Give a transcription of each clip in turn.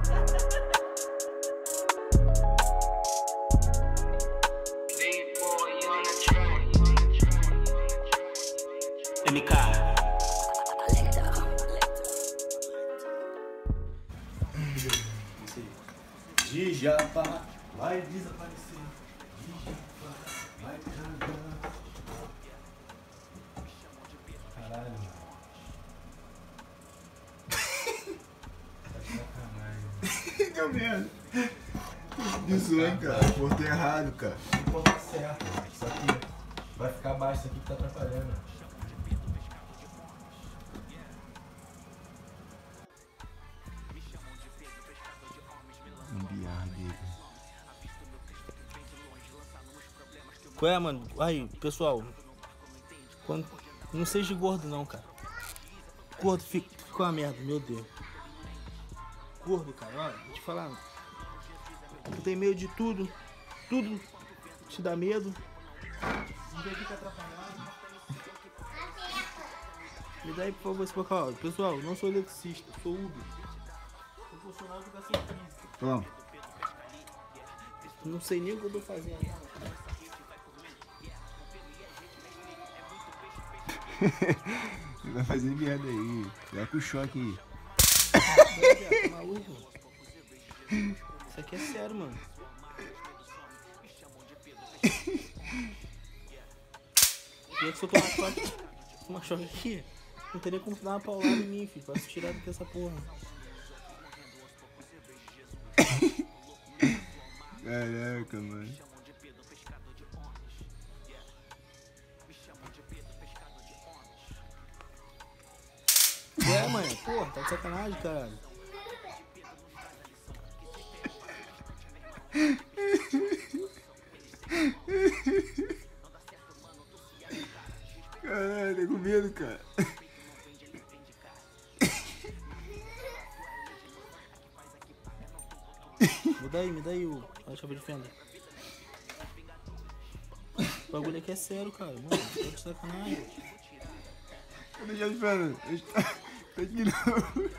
MK. Dijapa vai desaparecer. Dijapa vai cantar. Caralho, mano. Tá de sacanagem. Que merda. Isso é, cara. Portei errado, cara. O ponto tá certo. Isso aqui vai ficar baixo, isso aqui que tá atrapalhando. Qual é, mano? Aí, pessoal. Não seja gordo não, cara. Gordo fica uma merda, meu Deus. Gordo, cara, olha, vou te falar. Tu tem medo de tudo. Tudo te dá medo. Ninguém fica atrapalhado. Me dá aí, por favor, esse bocal. Pessoal, não sou eletricista, sou Uber. Sou funcionário de educação física. Vamos. Não sei nem o que eu tô fazendo. Vai fazer merda aí. Vai com o choque aí. Tá maluco? Isso aqui é sério, mano. E se eu tomar choque aqui, não teria como dar uma paulada em mim, filho. Pra se tirar daqui essa porra. Caraca, mano. É, mano, porra, tá de sacanagem, caralho. Caralho, tá com medo, cara. Me dá aí a chave de fenda. O bagulho aqui é sério, cara. Mano, tá de sacanagem. Cadê a chave de fenda? Tá aqui não.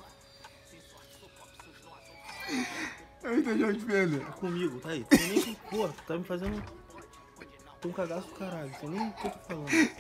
Aí tá a chave de fenda. Tá comigo, tá aí. Tem nem que, porra, tu tá me fazendo. Tem um cagaço do caralho. Tem nem o que eu tô falando.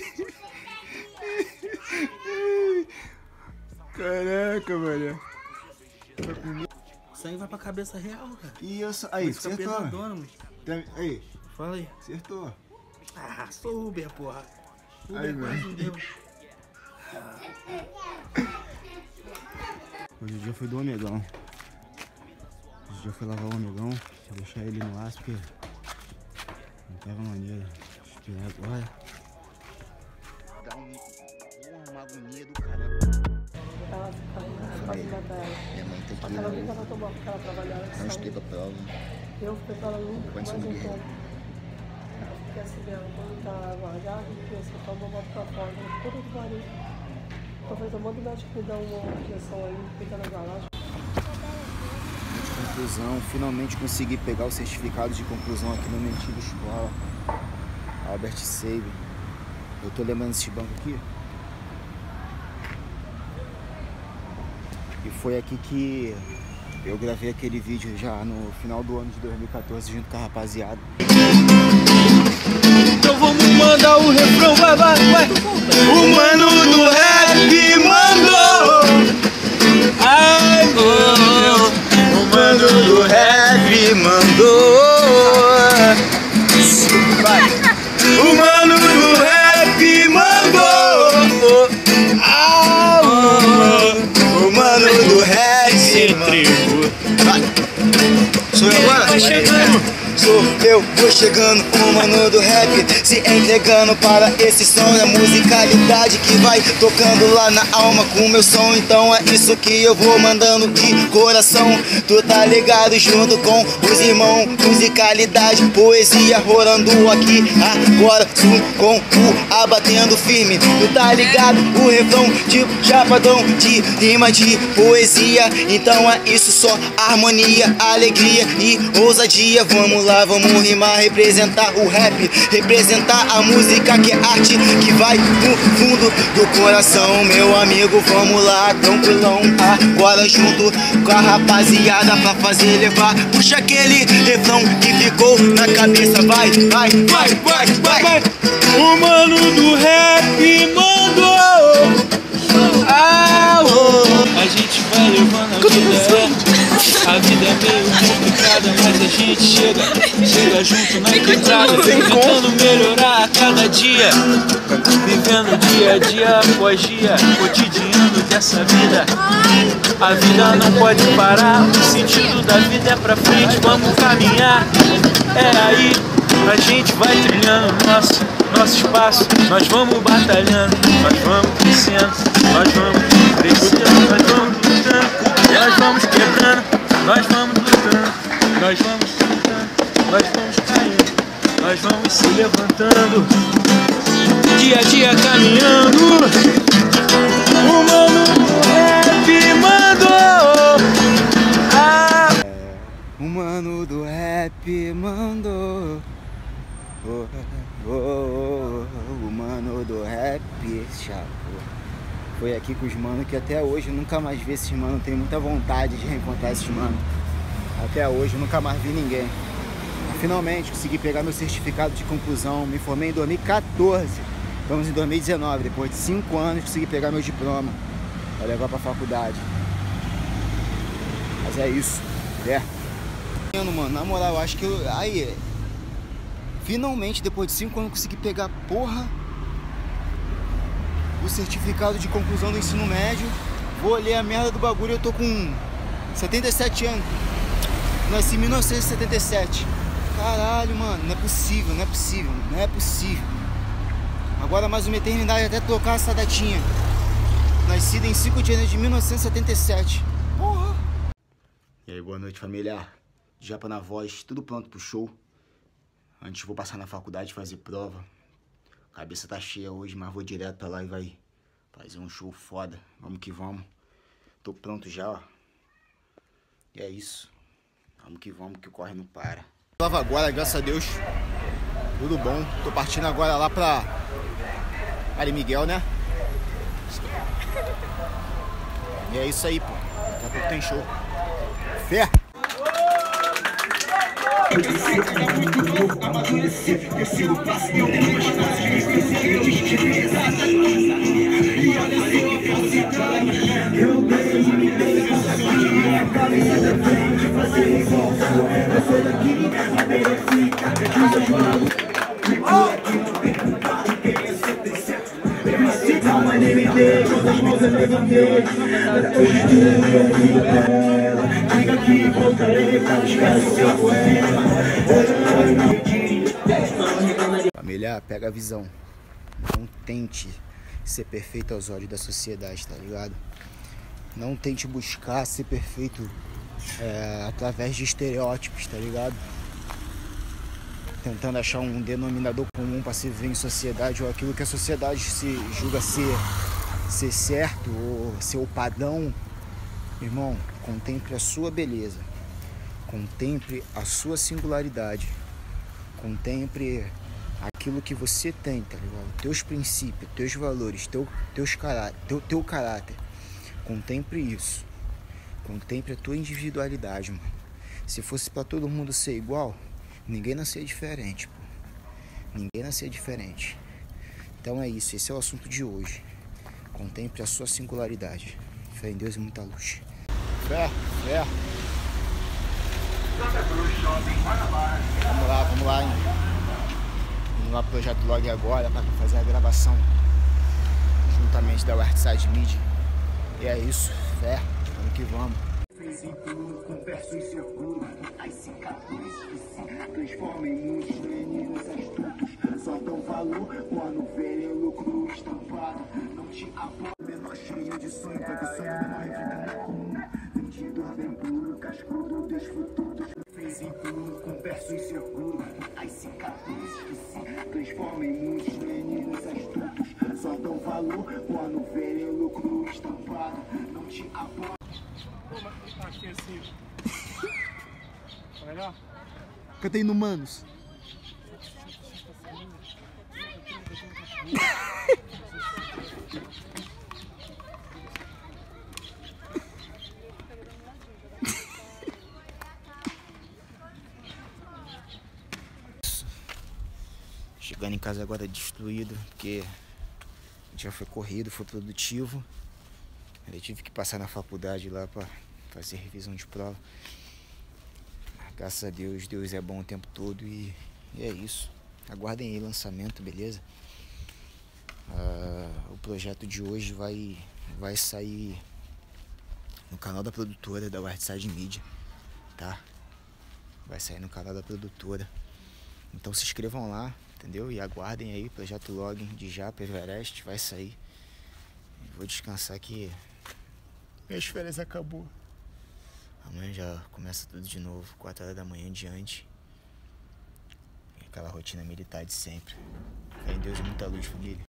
Caraca, mano. Tá com medo. Isso aí vai pra cabeça real, cara. E eu só. Aí, fica acertou. pesadona, mano. Aí. Fala aí. Acertou. Ah, sou Uber, porra. Uber Aí, quase mano. deu. Hoje o dia foi do Omegão. Hoje o dia foi lavar o Omegão. Deixar ele no aço porque não tava maneiro. Tirar agora. Dá uma agonia do caramba. Ela quase mata ela. Minha mãe tem que ir Ela nunca vai tomar porque ela trabalhava. não esteve a prova. Eu fiquei com ela nunca mais um Guerreiro. tempo. Porque assim mesmo, quando tá guardado, você toma, bota pra fora, tudo de barulho. Talvez eu mando o médico me dar uma injeção aí, fica na garagem. Conclusão, finalmente consegui pegar o certificado de conclusão aqui na minha antiga escola, Albert Sabin. Eu tô lembrando desse banco aqui. E foi aqui que eu gravei aquele vídeo já no final do ano de 2014 junto com a rapaziada. Então vamos mandar o refrão, vai. O mano do rap mandou. Ai, meu. O mano do rap mandou. Vai. O mano do rap mandou. Ah, o mano do rap mandou. Vai. Sou eu agora? Vai chegando. Sou eu, vou chegando, o mano do rap se entregando para esse som. É a musicalidade que vai tocando lá na alma com meu som. Então é isso que eu vou mandando de coração. Tu tá ligado junto com os irmãos. Musicalidade, poesia rolando aqui agora, com o abatendo firme. Tu tá ligado, o refrão tipo chapadão de rima de poesia. Então é isso, só harmonia, alegria e ousadia. Vamos lá, vamos rimar, representar o rap, representar a música que é arte, que vai no fundo do coração. Meu amigo, vamos lá, tranquilão, agora junto com a rapaziada pra fazer levar. Puxa aquele refrão que ficou na cabeça, vai, vai, vai, vai, vai. O mano do rap mandou. A gente vai levando a vida. A vida é meio complicada, mas a gente chega junto na quebrada, tentando melhorar a cada dia, vivendo dia a dia após dia, cotidiano dessa vida. A vida não pode parar, o sentido da vida é pra frente, vamos caminhar. É aí, a gente vai trilhando nosso espaço, nós vamos batalhando, nós vamos crescendo, nós vamos crescendo, nós vamos lutando, nós vamos quebrando, nós vamos lutando, nós vamos lutando, nós vamos caindo, nós vamos se levantando, dia a dia caminhando. O mano do rap mandou. O mano do rap mandou. O mano do rap, chapo. Foi aqui com os manos que até hoje eu nunca mais vi esses manos. Tenho muita vontade de reencontrar esses manos. Até hoje eu nunca mais vi ninguém. Finalmente consegui pegar meu certificado de conclusão. Me formei em 2014. Estamos em 2019. Depois de 5 anos consegui pegar meu diploma para levar pra faculdade. Mas é isso. Mano, na moral, eu acho que aí finalmente, depois de 5 anos, consegui pegar, porra, o certificado de conclusão do ensino médio. Vou ler a merda do bagulho. Eu tô com 77 anos. Nasci em 1977. Caralho, mano, não é possível, não é possível, não é possível. Agora mais uma eternidade até tocar essa datinha. Nascido em 5 de janeiro de 1977. Porra! E aí, boa noite, familiar. Japa na voz, tudo pronto pro show. Antes vou passar na faculdade fazer prova. A cabeça tá cheia hoje, mas vou direto pra lá e vai fazer um show foda. Vamos que vamos. Tô pronto já, ó. E é isso. Vamos que o corre não para. Prova agora, graças a Deus. Tudo bom. Tô partindo agora lá pra Ari Miguel, né? E é isso aí, pô. Daqui a pouco tem show. Fé! Família, pega a visão. Não tente ser perfeito aos olhos da sociedade, tá ligado? Não tente buscar ser perfeito através de estereótipos, tá ligado? Tentando achar um denominador comum para se viver em sociedade, ou aquilo que a sociedade se julga ser certo ou ser o padrão. Irmão, contemple a sua beleza, contemple a sua singularidade, contemple aquilo que você tem, tá ligado? Teus princípios, teus valores, teu caráter. Contemple isso. Contemple a tua individualidade, mano. Se fosse pra todo mundo ser igual, ninguém nascia diferente, pô. Ninguém nascia diferente. Então é isso, esse é o assunto de hoje. Contemple a sua singularidade. Fé em Deus e muita luz. Fé. Vamos lá, hein? Vamos lá pro Projeto Log agora para fazer a gravação juntamente da Westside Media. E é isso, fé, vamos que vamos. Com versos seguros, as cicatrizes que se transformam em muitos meninos astutos. Só dão valor quando verem o lucro estampado. Não te apoio, menor cheio de sonho, pra que sonho não é vida comum. Vendidor bem puro, cascudo dos futuros. Fez em tudo com versos seguros, as cicatrizes que se transformam em muitos meninos astutos. Só dão valor quando verem o lucro estampado. Não te apoio. Aqui assim. Melhor? Canta aí no Manos. Chegando em casa agora destruído, porque o dia foi corrido, foi produtivo. Eu tive que passar na faculdade lá pra fazer revisão de prova. Graças a Deus, Deus é bom o tempo todo e é isso. Aguardem aí o lançamento, beleza? O projeto de hoje vai sair no canal da produtora, da Whiteside Media, tá? Vai sair no canal da produtora. Então se inscrevam lá, entendeu? E aguardem aí, projeto Login de Japa Everest, vai sair. Vou descansar que minhas férias acabou. Amanhã já começa tudo de novo, 4 horas da manhã em diante. Aquela rotina militar de sempre. Fé em Deus e muita luz, família.